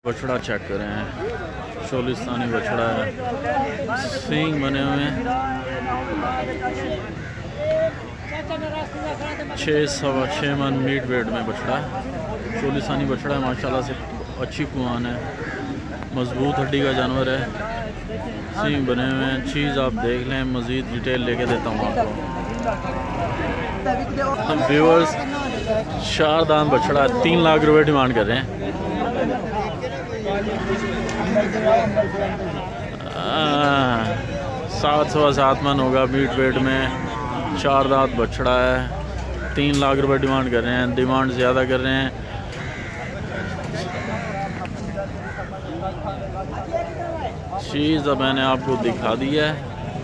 बछड़ा चेक करें हैं, चोलिस्तानी बछड़ा है, सींग बने हुए हैं। 6-6.25 मन मीट वेट में बछड़ा है। चोलिस्तानी बछड़ा है, माशाल्लाह से अच्छी पुआन है, मजबूत हड्डी का जानवर है, सींग बने हुए हैं। चीज़ आप देख लें, मज़ीद डिटेल लेके देता हूँ आपको। हम व्यूअर्स 4 दांत बछड़ा 3 लाख रुपए डिमांड कर रहे हैं। 7-7 मन होगा मीट वेट में, 4 दांत बछड़ा है, 3 लाख रुपए डिमांड कर रहे हैं। डिमांड ज़्यादा कर रहे हैं। चीज़ अब मैंने आपको दिखा दी है,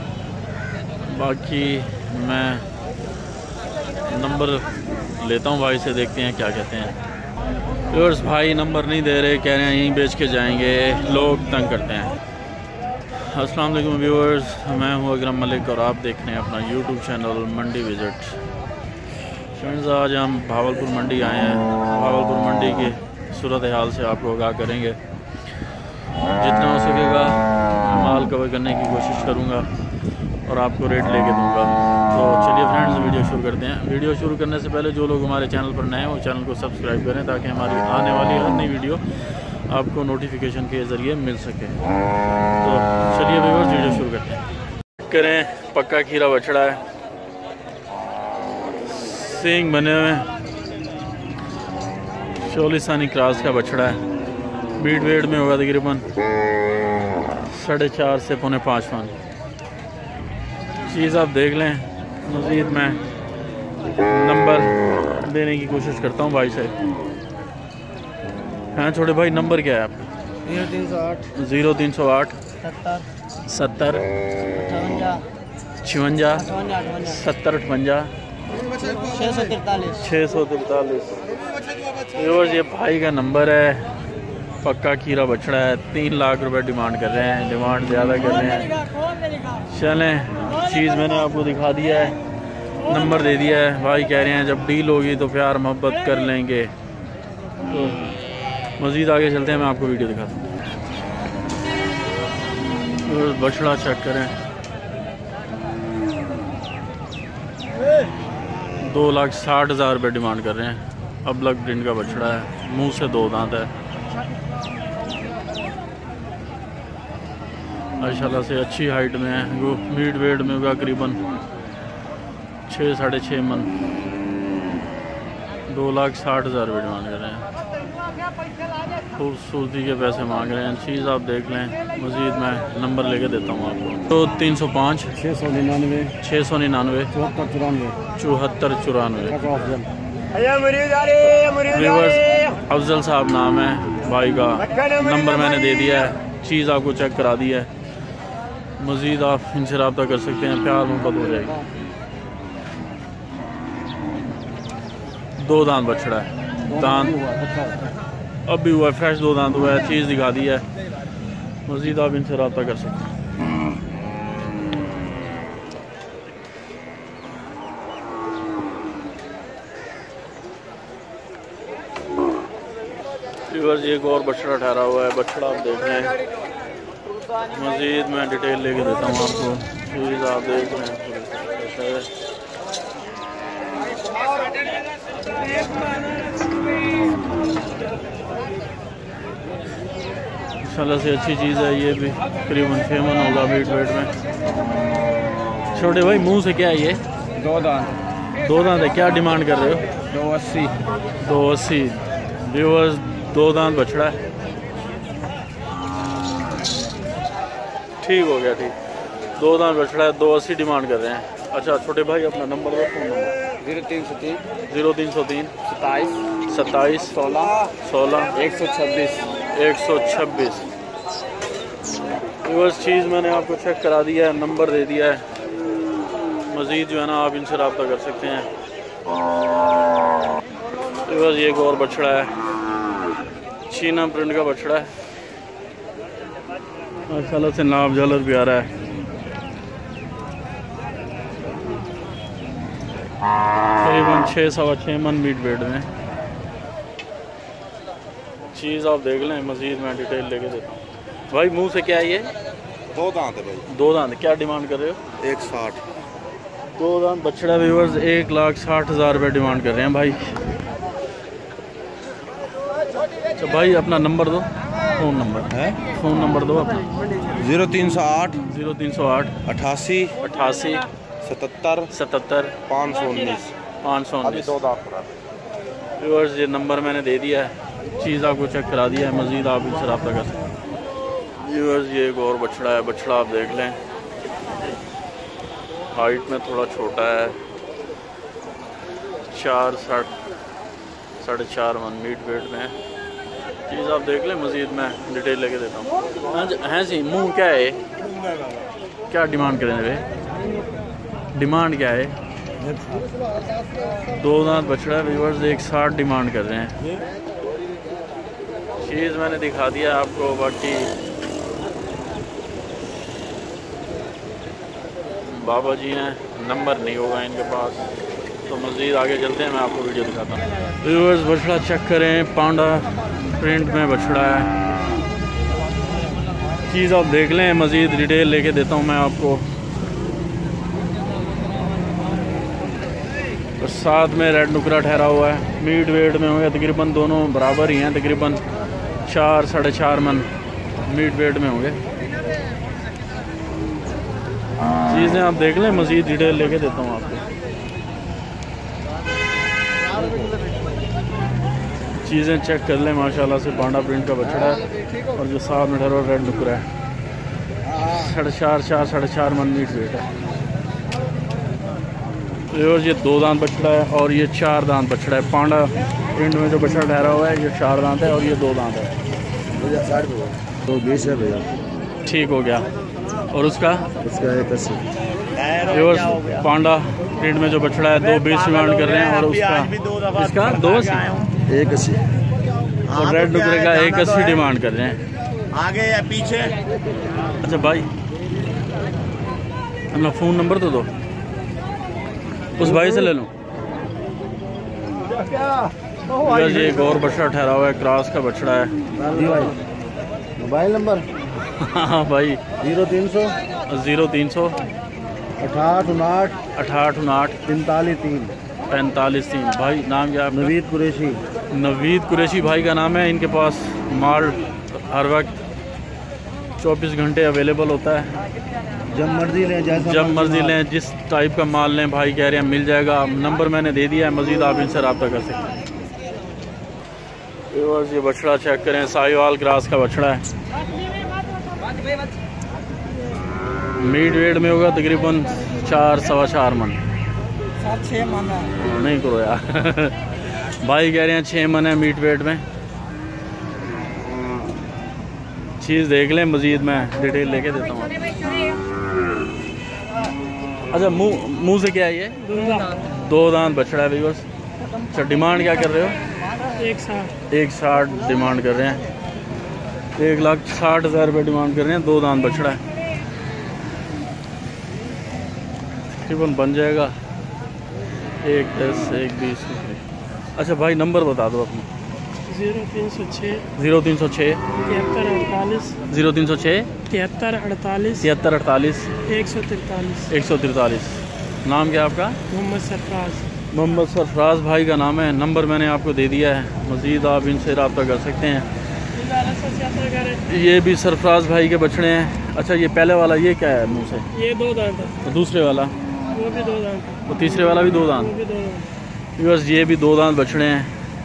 बाकी मैं नंबर लेता हूँ भाई से, देखते हैं क्या कहते हैं। व्यूअर्स भाई नंबर नहीं दे रहे, कह रहे हैं यहीं बेच के जाएंगे, लोग तंग करते हैं। अस्सलाम वालेकुम व्यूअर्स, मैं हूँ अकरम मलिक और आप देख रहे हैं अपना YouTube channel mandi visit. Friends आज हम भावलपुर मंडी आए हैं। भावलपुर मंडी की सूरत हाल से आपको आगाह करेंगे, जितना हो सकेगा माल कवर करने की कोशिश करूँगा और आपको रेट लेके दूंगा। तो चलिए फ्रेंड्स वीडियो शुरू करते हैं। वीडियो शुरू करने से पहले जो लोग हमारे चैनल पर नए हैं वो चैनल को सब्सक्राइब करें, ताकि हमारी आने वाली हर नई वीडियो आपको नोटिफिकेशन के ज़रिए मिल सके। तो चलिए व्यूअर्स वीडियो शुरू करते हैं। करें पक्का खीरा बछड़ा है, सींग बने हुए हैं, चोलिस्तानी क्रॉस का बछड़ा है। मीट वेट में होगा तकरीबन 4.5 से 5.25 मन। चीज़ आप देख लें, मज़ीद मैं नंबर देने की कोशिश करता हूँ भाई से। हाँ छोटे भाई, नंबर क्या है आपका? 0308 70 56 70 58 643। ये भाई का नंबर है। पक्का खीरा बछड़ा है, 3 लाख रुपए डिमांड कर रहे हैं, डिमांड ज़्यादा कर रहे हैं। चलें, चीज़ मैंने आपको दिखा दिया है, नंबर दे दिया है। भाई कह रहे हैं जब डील होगी तो प्यार मोहब्बत कर लेंगे। तो मज़ीद आगे चलते हैं, मैं आपको वीडियो दिखाता हूँ। तो बछड़ा चेक करें, 2,60,000 रुपये डिमांड कर रहे हैं। अब लग प्रिंट का बछड़ा है, मुंह से 2 दांत है, माशाल्लाह से अच्छी हाइट में है। वो मीट वेट में होगा करीबन 6-6.5 मन। 2,60,000 रुपये डिमांड कर रहे हैं, खूबसूरती के पैसे मांग रहे हैं। चीज़ आप देख लें, मज़ीद मैं नंबर लेके देता हूँ आपको। तो 305 699 7494 अफजल साहब नाम है भाई का, नंबर मैंने दे दिया है। चीज़ आपको चेक करा दी है, मज़ीद आप इनसे रब्ता कर सकते हैं, प्यार मोहब्बत हो जाएगी। 2 दांत बछड़ा है, दांत अब भी हुआ है, फ्रेश 2 दांत हुआ है। चीज़ दिखा दी है, मज़ीद आप इनसे रब्ता कर सकते हैं। एक और बछड़ा ठहरा हुआ है, बछड़ा आप देख लें, मज़ीद मैं डिटेल लेके देता हूँ आपको। चीज़ आप देख लें, इंशाल्लाह से अच्छी चीज़ है। ये भी करीबन 6 मन होगा मीट वेट में। छोटे भाई मुंह से क्या है ये? 2 दांत। 2 दांत है, क्या डिमांड कर रहे हो? 280 व्यूअर्स, 2 दांत बछड़ा है, ठीक हो गया, ठीक। 2 दांत बछड़ा है, 280 डिमांड कर रहे हैं। अच्छा छोटे भाई अपना नंबर दो, फ़ोन नंबर। 0303 27 16 126। व्यूअर्स चीज़ मैंने आपको चेक करा दिया है, नंबर दे दिया है। मज़ीद जो है ना आप इनसे रब्ता कर सकते हैं। व्यूअर्स ये एक और बछड़ा है, चीना प्रिंट का बछड़ा है, माशाल्लाह से नाप झालर भी आ रहा है। करीबन 6-6.25 मन मीट वेट में। चीज़ आप देख लें, मज़ीद मैं डिटेल लेके देता हूँ। भाई मुंह से क्या है ये? 2 दांत है भाई। 2 दांत। क्या डिमांड कर रहे हो? 160। 2 दांत बछड़ा व्यूअर्स 1,60,000 रुपये डिमांड कर रहे हैं भाई। अच्छा भाई अपना नंबर दो, फ़ोन नंबर है, फ़ोन नंबर दो अपना। 0308 0308 88 88 77 77 519। 519। 2 दांत पड़ा। व्यूअर्स ये नंबर मैंने दे दिया है, चीज़ आपको चेक करा दिया है, मज़ीद आप इनसे रब्ता कर सकते हैं। व्यूअर्स ये एक और बछड़ा है, बछड़ा आप देख लें, हाइट में थोड़ा छोटा है, 4-4.5 मन मीट वेट में है। चीज़ आप देख लें, मज़ीद मैं डिटेल लेके देता हूँ। हाँ जी, मुँह क्या है? क्या डिमांड करें वे? डिमांड क्या है? 2 दांत बछड़ा है व्यूअर्स, 160 डिमांड कर रहे हैं। चीज़ मैंने दिखा दिया आपको, बाकी बाबा जी हैं, नंबर नहीं होगा इनके पास, तो मज़ीद आगे चलते हैं, मैं आपको वीडियो दिखाता हूँ। व्यूअर्स बछड़ा चेक करें, पांडा प्रिंट में बछड़ा है। चीज़ आप देख लें, मज़ीद डिटेल लेके देता हूँ मैं आपको। और साथ में रेड नुकरा ठहरा हुआ है। मीट वेट में होंगे तकरीबन, दोनों बराबर ही हैं, तकरीबन 4-4.5 मन मीट वेट में होंगे। चीज़ें आप देख लें, मज़ीद डिटेल लेके देता हूँ आपको। चीज़ें चेक कर लें, माशाल्लाह से पांडा प्रिंट का बछड़ा है, और जो साथ में ठहरा रेड नुकरा है, 4.5 मन मीट वेट है। और ये 2 दांत बछड़ा है, और ये 4 दांत बछड़ा है। पांडा प्रिंट में जो बछड़ा ठहरा हुआ है ये 4 दांत है, और ये 2 दांत है। तो 20 है भैया। ठीक हो गया। और उसका 180। पांडा प्रिंट में जो बछड़ा है 220 डिमांड कर रहे हैं, और उसका इसका 280 और रेड नुकरे का 180 डिमांड कर रहे हैं। आगे या पीछे? अच्छा भाई अपना फ़ोन नंबर तो दो, उस भाई से ले लूँ। ये एक और बछड़ा ठहरा हुआ है, क्रॉस का बछड़ा है। Mobile number? हाँ भाई 0300 68 68 45 3 भाई नाम क्या है? नवीद कुरैशी। नवीद कुरैशी भाई का नाम है। इनके पास माल हर वक्त 24 घंटे अवेलेबल होता है। जब मर्जी लें, जब मर्जी लें, जिस टाइप का माल लें भाई कह रहे हैं मिल जाएगा। नंबर मैंने दे दिया है, मज़ीद आप इनसे रब्ता कर सकते हैं। ये बछड़ा चेक करें, साहिवाल क्रॉस का बछड़ा है। मीट वेट में होगा तकरीबन 4-4.25 मन। 6 मन नहीं करो यार भाई कह रहे हैं 6 मन है मीट वेट में। चीज़ देख लें, मज़ीद मैं डिटेल लेके देता हूँ। अच्छा मुंह से क्या है ये? 2 दांत बछड़ा है व्यूअर्स। अच्छा डिमांड क्या कर रहे हो? 160 डिमांड कर रहे हैं। 1,60,000 रुपये डिमांड कर रहे हैं। 2 दांत बछड़ा है, तकरीबन बन जाएगा 110 120। अच्छा भाई नंबर बता दो अपना। 0306 0306 73 48 143। नाम क्या है आपका? मोहम्मद सरफराज भाई का नाम है। नंबर मैंने आपको दे दिया है, मज़ीद आप इनसे रब्ता कर सकते हैं। ये भी सरफराज भाई के बछड़े हैं। अच्छा ये पहले वाला ये क्या है मुँह से? ये 2 दांत है। तो दूसरे वाला? वो भी 2 दांत। तो तीसरे वाला भी 2 दांत? बस ये भी 2 दांत बछड़े हैं।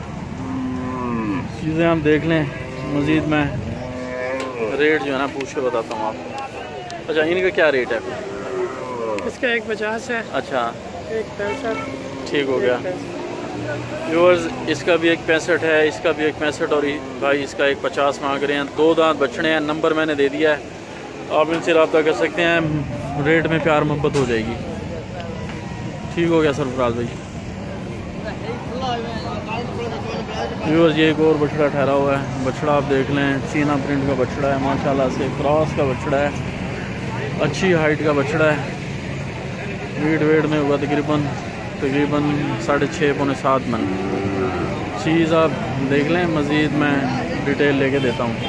चीज़ें हम देख लें, मज़ीद मैं रेट जो है ना पूछ के बताता हूँ आपको। अच्छा इनका क्या रेट है? इसका 150 है। अच्छा 165। ठीक हो गया व्यूअर्स। इसका भी 165 है, इसका भी 165, और भाई इसका 150 मांग रहे हैं। 2 दांत बछड़े हैं। नंबर मैंने दे दिया है, आप इनसे रब्ता कर सकते हैं। रेट में प्यार मोहब्बत हो जाएगी। ठीक हो गया सरफराज भाई। व्यूअर्स ये एक और बछड़ा ठहरा हुआ है। बछड़ा आप देख लें, चीना प्रिंट का बछड़ा है, माशाल्लाह से क्रॉस का बछड़ा है, अच्छी हाइट का बछड़ा है। मीट वेट में होगा तकरीबन 6.5 पौने 7 मन। चीज़ आप देख लें, मज़ीद मैं डिटेल लेके देता हूँ।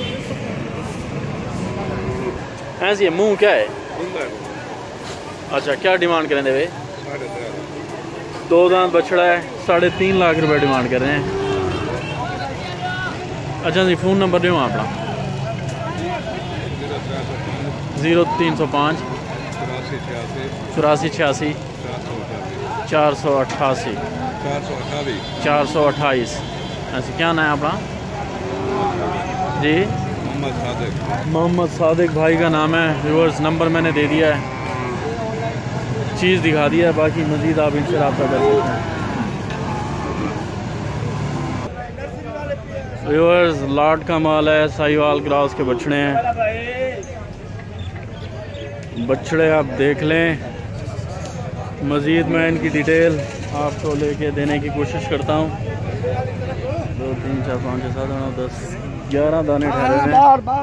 ऐसे ये मुंह क्या है? अच्छा, क्या डिमांड करें भाई? 2 दांत बछड़ा है, 3.5 लाख रुपए डिमांड कर रहे हैं। अच्छा जी, फ़ोन नंबर दो अपना। 0305 84 86 488 428। ऐसे क्या नाम है अपना जी? मोहम्मद सादिक भाई का नाम है। व्यूअर्स, नंबर मैंने दे दिया है, चीज़ दिखा दिया है, बाकी मज़ीद आप इनसे रब्ता कर सकते हैं। व्यूअर्स, लाट का माल है, साहिवाल क्रॉस के बछड़े हैं। बछड़े आप देख लें, मज़ीद मैं इनकी डिटेल आपको लेके देने की कोशिश करता हूँ। 2 3 4 5 6 7 8 10 11 दाने ठहरे हैं।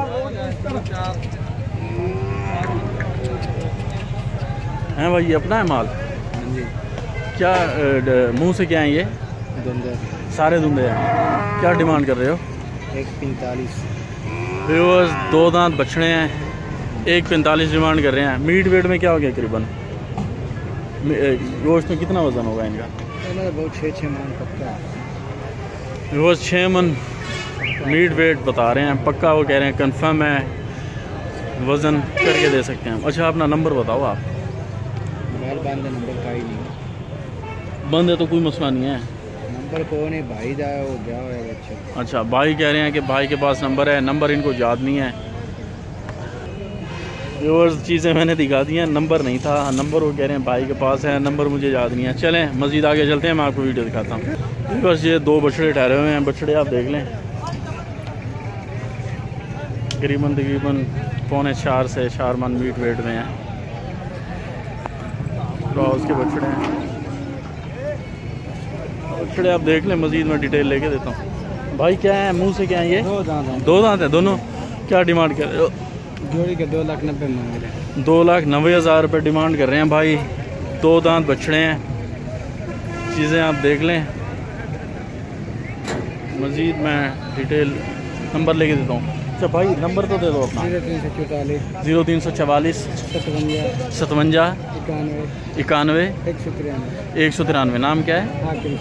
हैं भाई, ये अपना है माल? क्या मुंह से क्या है ये? सारे धुंधे हैं। क्या डिमांड कर रहे हो? 145। व्यूअर्स, 2 दांत बछड़े हैं, 145 डिमांड कर रहे हैं। मीट वेट में क्या हो गया करीबन? गोश्त में कितना वज़न होगा इनका? बहुत 6 मन पक्का। व्यूअर्स, 6 मन मीट वेट बता रहे हैं, पक्का वो कह रहे हैं, कंफर्म है, वज़न करके दे सकते हैं। अच्छा, अपना नंबर बताओ आप। नंबर का ही नहीं बंद है तो कोई मसला नहीं है। नंबर कौन है भाई जाए वो जाओ। अच्छा, भाई कह रहे हैं कि भाई के पास नंबर है, नंबर इनको याद नहीं है। व्यूअर्स, चीज़ें मैंने दिखा दी हैं, नंबर नहीं था, नंबर वो कह रहे हैं भाई के पास है, नंबर मुझे याद नहीं है। चलें मज़ीद आगे चलते हैं, मैं आपको वीडियो दिखाता हूँ। व्यूअर्स, ये 2 बछड़े ठहरे हुए हैं, बछड़े आप देख लें, तकरीबन 4.25 से 4 मन मीट वेट में हैं। क्रॉस के बछड़े हैं, बछड़े आप देख लें, मज़ीद मैं डिटेल लेके देता हूँ। भाई क्या है, मुंह से क्या है ये? 2 दांत है दोनों। क्या डिमांड कर रहे हो? जोड़ी के 2,90,000 मांग रहे हैं। 2,90,000 रुपये डिमांड कर रहे हैं भाई। 2 दांत बछड़े हैं, चीज़ें आप देख लें, मज़ीद मैं डिटेल नंबर लेके देता हूँ। अच्छा भाई, नंबर तो दे दो अपना। 0344 57 91 193। नाम क्या है?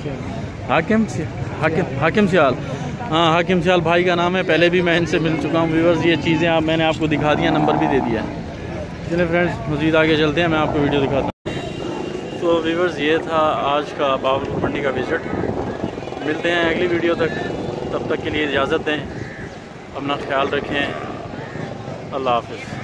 हाकिम सियाल। हाँ, हाकिम सियाल भाई का नाम है, पहले भी मैं इनसे मिल चुका हूँ। व्यूअर्स, ये चीज़ें आप मैंने आपको दिखा दिया, नंबर भी दे दिया। चलिए फ्रेंड्स, मज़ीद आगे चलते हैं, मैं आपको वीडियो दिखाता हूँ। तो व्यूअर्स, ये था आज का बावलपुर मंडी का विज़िट। मिलते हैं अगली वीडियो तक, तब तक के लिए इजाज़त दें, अपना ख्याल रखें, अल्लाह हाफ़िज़।